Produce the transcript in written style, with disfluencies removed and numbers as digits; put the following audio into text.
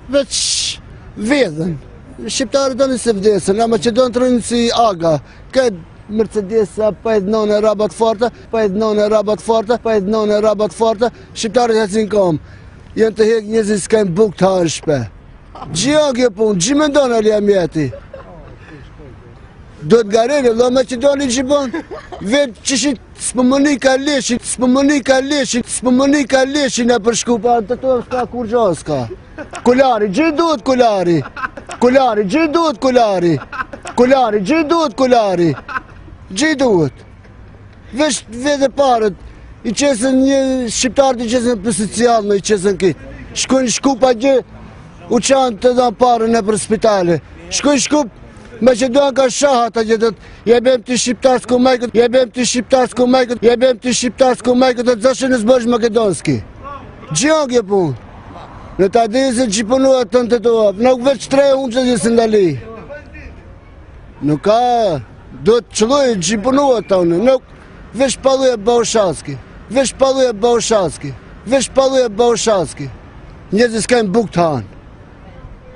veç vjedhen. Shqiptarët do se vdesin, ama që do në të rrinë si aga. Këtë Mercedesa, pa edhe none rabat forta, pa edhe none rabat forta, pa edhe none rabat forta, shqiptarët e cinë kom. Jënë të hek njëzit s'kajnë buk të hanë shpe. Gjia kjo punë, gjë me ndonë alja mjeti. Do të gareli, lo Macedoni që bon, vetë që shi s'pëmëni ka leshin, s'pëmëni ka leshin, s'pëmëni ka leshin e për shkupa, të to s'ka kur gjo s'ka. Kulari, gjë duhet kulari. Kulari, gjë duhet kulari. Kulari, gjë duhet kulari. Gjë duhet. Vesh vete parët, i qesën një shqiptarët i qesën për socialnë, i qesën kitë. Shkujnë shkupa gjë, u qanë të da parën e për spitale. Shkujnë shkup, Macedon ka shahat a gjithët, jebem të shqiptarës ku majkët, jebem të shqiptarës ku majkët, jebem të shqiptarës ku majkët, të zashën e zbërsh makedonski. Gjë kjo punë. Në ta dizën që punuat të në të tuap, nuk veç 3 unë që gjithë ndali. Nuk ka, do të qëllujë që punuat të unë, nuk veç paluje Baushaski, veç paluje Baushaski, veç paluje Baushaski. Njëzë s'kajnë buk të hanë.